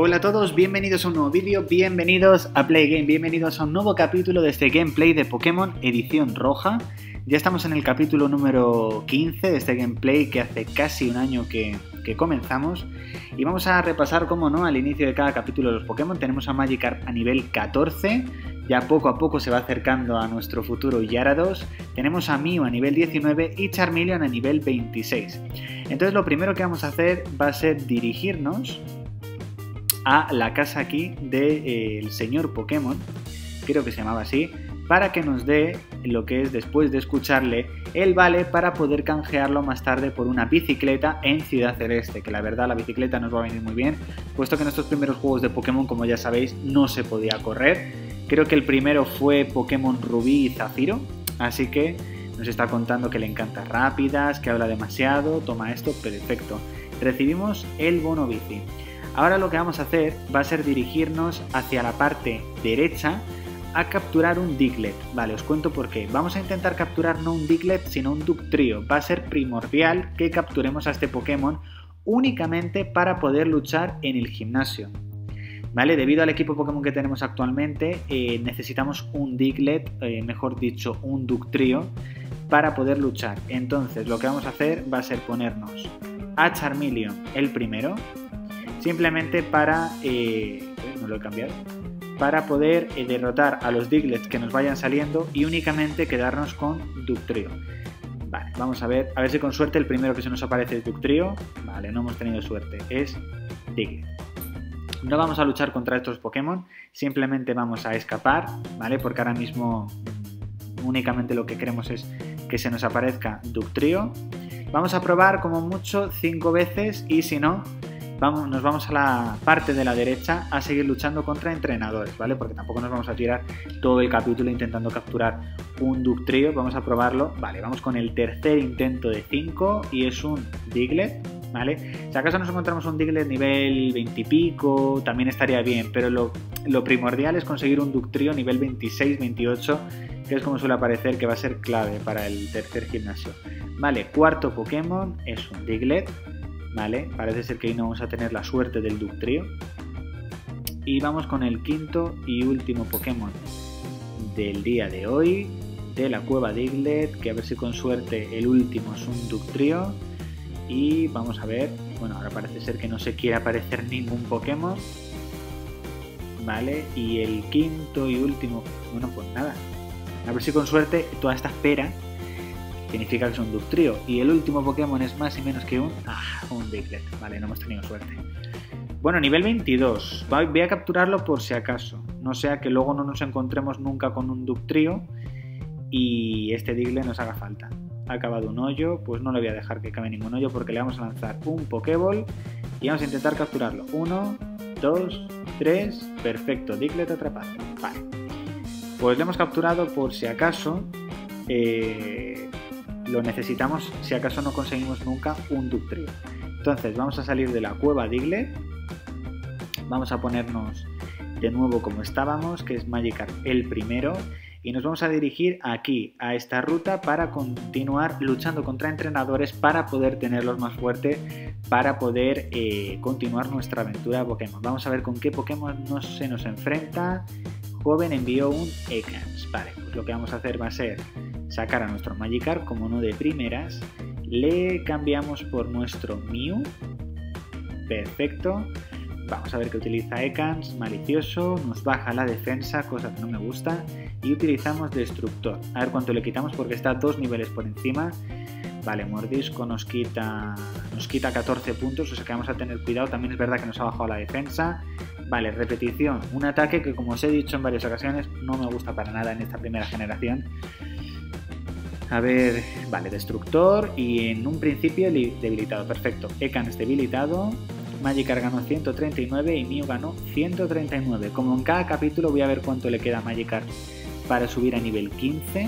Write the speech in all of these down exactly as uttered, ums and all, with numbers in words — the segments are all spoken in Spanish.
Hola a todos, bienvenidos a un nuevo vídeo, bienvenidos a Play Game, bienvenidos a un nuevo capítulo de este gameplay de Pokémon edición roja. Ya estamos en el capítulo número quince de este gameplay que hace casi un año que, que comenzamos. Y vamos a repasar, como no, al inicio de cada capítulo de los Pokémon. Tenemos a Magikarp a nivel catorce, ya poco a poco se va acercando a nuestro futuro Gyarados. Tenemos a Mew a nivel diecinueve y Charmeleon a nivel veintiséis. Entonces lo primero que vamos a hacer va a ser dirigirnos a la casa aquí del señor Pokémon, creo que se llamaba así, para que nos dé lo que es, después de escucharle, el vale para poder canjearlo más tarde por una bicicleta en Ciudad Celeste, que la verdad la bicicleta nos va a venir muy bien, puesto que en estos primeros juegos de Pokémon, como ya sabéis, no se podía correr. Creo que el primero fue Pokémon Rubí y Zafiro, así que nos está contando que le encanta rápidas, que habla demasiado, toma esto, perfecto. Recibimos el bono bici. Ahora lo que vamos a hacer va a ser dirigirnos hacia la parte derecha a capturar un Diglett. Vale, os cuento por qué. Vamos a intentar capturar no un Diglett, sino un Dugtrio. Va a ser primordial que capturemos a este Pokémon únicamente para poder luchar en el gimnasio. Vale, debido al equipo Pokémon que tenemos actualmente, eh, necesitamos un Diglett, eh, mejor dicho, un Dugtrio, para poder luchar. Entonces, lo que vamos a hacer va a ser ponernos a Charmeleon el primero, simplemente para, eh, no lo he cambiado, para poder eh, derrotar a los Diglets que nos vayan saliendo y únicamente quedarnos con Dugtrio. Vale, vamos a ver, a ver si con suerte el primero que se nos aparece es Dugtrio. Vale, no hemos tenido suerte, es Diglett. No vamos a luchar contra estos Pokémon, simplemente vamos a escapar, ¿vale? Porque ahora mismo únicamente lo que queremos es que se nos aparezca Dugtrio. Vamos a probar como mucho cinco veces y si no, Vamos, nos vamos a la parte de la derecha a seguir luchando contra entrenadores, ¿vale? Porque tampoco nos vamos a tirar todo el capítulo intentando capturar un Dugtrio. Vamos a probarlo. Vale, vamos con el tercer intento de cinco y es un Diglett, ¿vale? Si acaso nos encontramos un Diglett nivel veinte y pico, también estaría bien, pero lo, lo primordial es conseguir un Dugtrio nivel veintiséis, veintiocho, que es como suele aparecer que va a ser clave para el tercer gimnasio. Vale, cuarto Pokémon es un Diglett. Vale, parece ser que ahí no vamos a tener la suerte del Dugtrio. Y vamos con el quinto y último Pokémon del día de hoy, de la cueva Diglett, que a ver si con suerte el último es un Dugtrio. Y vamos a ver, bueno, ahora parece ser que no se quiere aparecer ningún Pokémon. Vale, y el quinto y último, bueno, pues nada, a ver si con suerte toda esta espera significa que es un Dugtrio. Y el último Pokémon es más y menos que un... Ah, un Diglett. Vale, no hemos tenido suerte. Bueno, nivel veintidós. Voy a capturarlo por si acaso. No sea que luego no nos encontremos nunca con un Dugtrio y este Diglett nos haga falta. Ha acabado un hoyo, pues no le voy a dejar que acabe ningún hoyo porque le vamos a lanzar un Pokéball y vamos a intentar capturarlo. Uno, dos, tres... Perfecto, Diglett atrapado. Vale. Pues le hemos capturado por si acaso... Eh... lo necesitamos si acaso no conseguimos nunca un Dugtrio. Entonces vamos a salir de la cueva Diglett, vamos a ponernos de nuevo como estábamos, que es Magikarp el primero, y nos vamos a dirigir aquí a esta ruta para continuar luchando contra entrenadores para poder tenerlos más fuertes, para poder eh, continuar nuestra aventura de Pokémon. Vamos a ver con qué Pokémon no se nos enfrenta. Joven envió un Ekans. Vale, pues lo que vamos a hacer va a ser sacar a nuestro Magikarp, como no de primeras, le cambiamos por nuestro Mew. Perfecto. Vamos a ver que utiliza Ekans, malicioso, nos baja la defensa, cosa que no me gusta, y utilizamos Destructor. A ver cuánto le quitamos porque está dos niveles por encima. Vale, Mordisco nos quita, nos quita catorce puntos, o sea que vamos a tener cuidado. También es verdad que nos ha bajado la defensa. Vale, repetición, un ataque que, como os he dicho en varias ocasiones, no me gusta para nada en esta primera generación. A ver, vale, Destructor y en un principio debilitado, perfecto. Ekans debilitado, Magikarp ganó ciento treinta y nueve y Mew ganó ciento treinta y nueve. Como en cada capítulo voy a ver cuánto le queda a Magikarp para subir a nivel quince.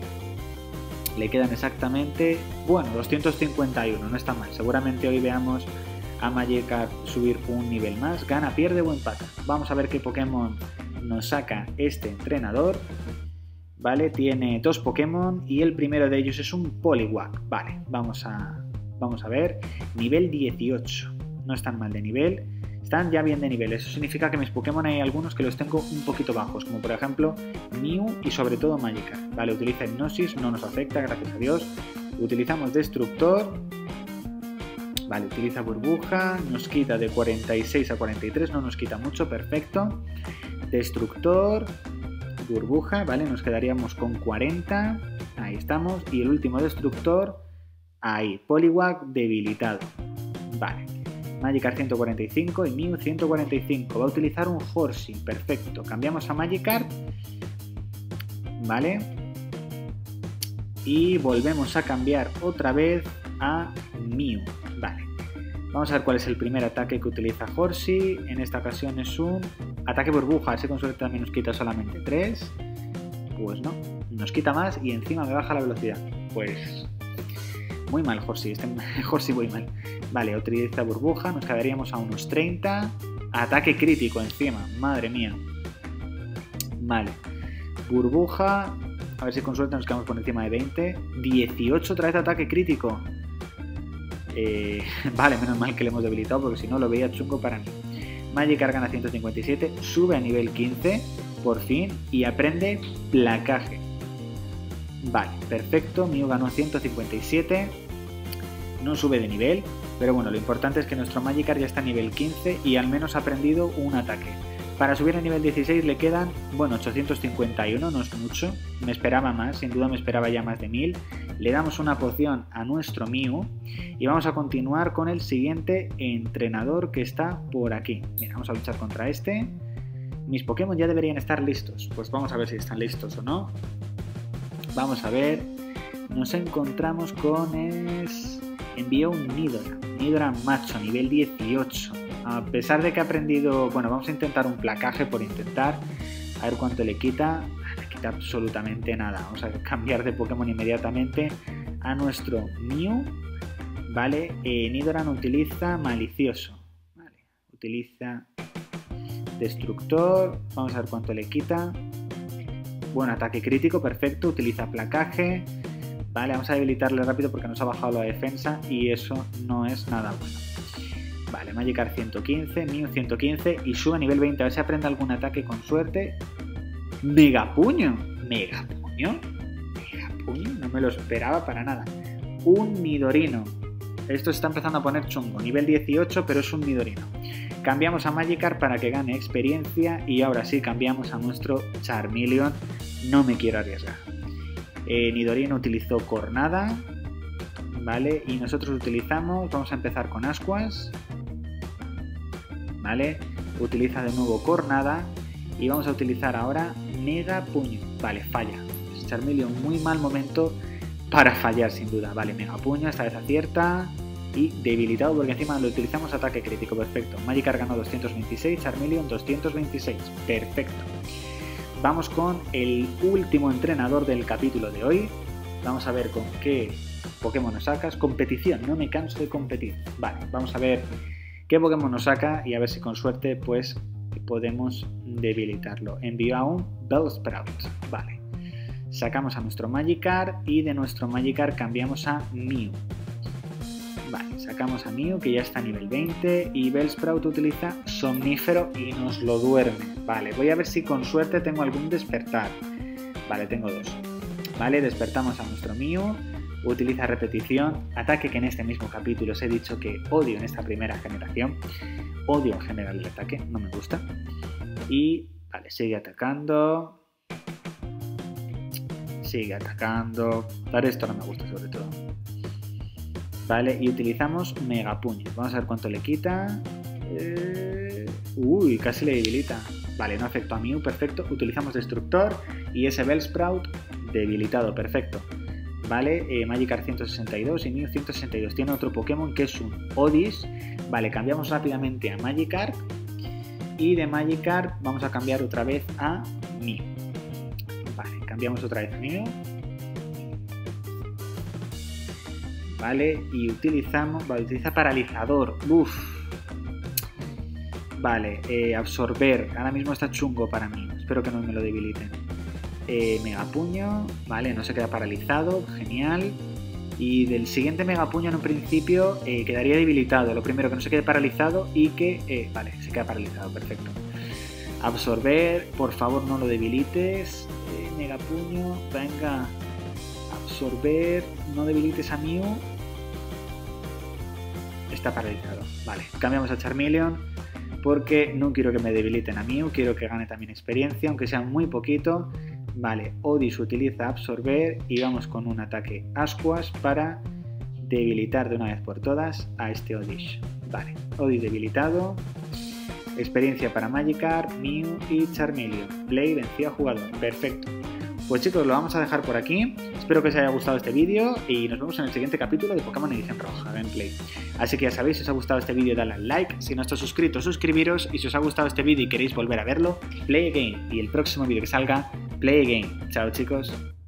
Le quedan exactamente, bueno, doscientos cincuenta y uno, no está mal. Seguramente hoy veamos a Magikarp subir un nivel más. Gana, pierde o empata. Vamos a ver qué Pokémon nos saca este entrenador. Vale, tiene dos Pokémon y el primero de ellos es un Poliwag. Vale, vamos a, vamos a ver. Nivel dieciocho. No es tan mal de nivel. Están ya bien de nivel. Eso significa que mis Pokémon hay algunos que los tengo un poquito bajos, como por ejemplo Mew y sobre todo Magikarp. Vale, utiliza Hipnosis, no nos afecta, gracias a Dios. Utilizamos Destructor. Vale, utiliza Burbuja, nos quita de cuarenta y seis a cuarenta y tres, no nos quita mucho, perfecto. Destructor, Burbuja, vale, nos quedaríamos con cuarenta, ahí estamos. Y el último Destructor, ahí, Poliwag debilitado. Vale, Magikarp ciento cuarenta y cinco y Mew ciento cuarenta y cinco. Va a utilizar un Horsey, perfecto. Cambiamos a Magikarp, vale. Y volvemos a cambiar otra vez a Mew. Vale, vamos a ver cuál es el primer ataque que utiliza Horsey. En esta ocasión es un ataque burbuja, ese con suerte también nos quita solamente tres. Pues no, nos quita más y encima me baja la velocidad. Pues muy mal Horsey, este Horsey muy mal. Vale, utiliza burbuja, nos quedaríamos a unos treinta. Ataque crítico encima, madre mía. Vale, burbuja, a ver si con suerte nos quedamos por encima de veinte. dieciocho otra vez ataque crítico. Eh, vale, menos mal que le hemos debilitado porque si no lo veía chungo para mí. Magikarp gana ciento cincuenta y siete, sube a nivel quince, por fin, y aprende placaje. Vale, perfecto, Mew ganó ciento cincuenta y siete, no sube de nivel, pero bueno, lo importante es que nuestro Magikarp ya está a nivel quince y al menos ha aprendido un ataque. Para subir a nivel dieciséis le quedan, bueno, ochocientos cincuenta y uno, no es mucho, me esperaba más, sin duda me esperaba ya más de mil. Le damos una poción a nuestro Mew y vamos a continuar con el siguiente entrenador que está por aquí. Mira, vamos a luchar contra este. Mis Pokémon ya deberían estar listos, pues vamos a ver si están listos o no. Vamos a ver, nos encontramos con... Es... Envió un Nidoran, Nidoran macho, nivel dieciocho. A pesar de que ha aprendido... Bueno, vamos a intentar un placaje por intentar. A ver cuánto le quita. Le quita absolutamente nada. Vamos a cambiar de Pokémon inmediatamente a nuestro Mew. Vale, eh, Nidoran utiliza Malicioso. Vale, utiliza Destructor. Vamos a ver cuánto le quita. Buen ataque crítico, perfecto. Utiliza placaje. Vale, vamos a debilitarle rápido porque nos ha bajado la defensa y eso no es nada bueno. Vale, Magikarp ciento quince, Mew ciento quince y sube a nivel veinte. A ver si aprende algún ataque con suerte. ¡Megapuño! ¿Megapuño? ¿Megapuño? No me lo esperaba para nada. Un Nidorino. Esto se está empezando a poner chungo. Nivel dieciocho, pero es un Nidorino. Cambiamos a Magikarp para que gane experiencia y ahora sí cambiamos a nuestro Charmeleon. No me quiero arriesgar. Eh, Nidorino utilizó Cornada. Vale, y nosotros utilizamos... Vamos a empezar con Ascuas. Vale, utiliza de nuevo Cornada. Y vamos a utilizar ahora Megapuño. Vale, falla. Charmeleon, muy mal momento para fallar sin duda. Vale, Megapuño, esta vez acierta. Y debilitado porque encima lo utilizamos ataque crítico. Perfecto. Magikarp ganó doscientos veintiséis, Charmeleon doscientos veintiséis. Perfecto. Vamos con el último entrenador del capítulo de hoy. Vamos a ver con qué Pokémon nos sacas. Competición, no me canso de competir. Vale, vamos a ver qué Pokémon nos saca y a ver si con suerte pues podemos debilitarlo. Envió a un Bellsprout. Vale. Sacamos a nuestro Magikarp y de nuestro Magikarp cambiamos a Mew. Vale, sacamos a Mew que ya está a nivel veinte y Bellsprout utiliza Somnífero y nos lo duerme. Vale, voy a ver si con suerte tengo algún despertar. Vale, tengo dos. Vale, despertamos a nuestro Mew, utiliza repetición, ataque que en este mismo capítulo os he dicho que odio en esta primera generación. Odio en general el ataque, no me gusta. Y, vale, sigue atacando. Sigue atacando. Para esto no me gusta sobre todo. Vale, y utilizamos Megapuño. Vamos a ver cuánto le quita. Eh... Uy, casi le debilita. Vale, no afectó a Mew, perfecto. Utilizamos Destructor y ese Bellsprout debilitado, perfecto. Vale, eh, Magikarp ciento sesenta y dos y Mew ciento sesenta y dos. Tiene otro Pokémon que es un Odis. Vale, cambiamos rápidamente a Magikarp. Y de Magikarp vamos a cambiar otra vez a Mew. Vale, cambiamos otra vez a Mew. Vale, y utilizamos... Vale, utiliza Paralizador. Uff. Vale, eh, Absorber. Ahora mismo está chungo para mí. Espero que no me lo debiliten. Eh, Megapuño. Vale, no se queda paralizado. Genial. Y del siguiente Megapuño en un principio eh, quedaría debilitado. Lo primero, que no se quede paralizado y que... Eh, vale, se queda paralizado, perfecto. Absorber, por favor no lo debilites. Eh, Megapuño, venga. Absorber, no debilites a Mew. Está paralizado. Vale, cambiamos a Charmeleon porque no quiero que me debiliten a Mew, quiero que gane también experiencia, aunque sea muy poquito. Vale, Oddish utiliza Absorber y vamos con un ataque Ascuas para debilitar de una vez por todas a este Oddish. Vale, Oddish debilitado. Experiencia para Magikarp, Mew y Charmeleon. Play vencía jugador. Perfecto. Pues chicos, lo vamos a dejar por aquí. Espero que os haya gustado este vídeo y nos vemos en el siguiente capítulo de Pokémon Edición Roja Gameplay. Así que ya sabéis, si os ha gustado este vídeo, dadle al like. Si no estáis suscritos, suscribiros. Y si os ha gustado este vídeo y queréis volver a verlo, play again. Y el próximo vídeo que salga, play again. Chao chicos.